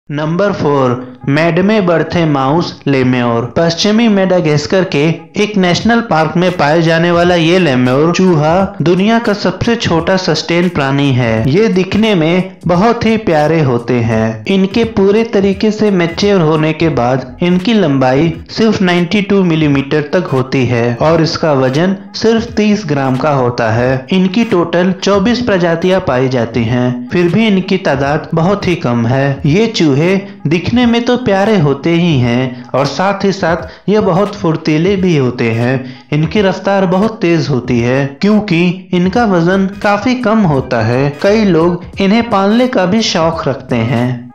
Number 4 मैडमे बर्थे mouse लेम्योर। पश्चिमी Madagascar के एक नेशनल पार्क में पाए जाने वाला ये लेम्योर चूहा दुनिया का सबसे छोटा सस्टेन प्राणी है। ये दिखने में बहुत ही प्यारे होते हैं। इनके पूरे तरीके से मैच्योर होने के बाद इनकी लंबाई सिर्फ 92 मिलीमीटर तक होती है और इसका वजन सिर्फ 30 ग्राम का होता है। इनकी टोटल 24 प्रजातियां पाई जाती हैं, फिर भी इनकी तादाद बहुत ही कम है। ये चूहे दिखने में तो प्यारे होते ही हैं और साथ ही साथ ये बहुत फुर्तीले भी होते हैं। इनकी रफ्तार बहुत तेज होती है क्योंकि इनका वजन काफी कम होता है। कई लोग इन्हें पालने का भी शौक रखते हैं।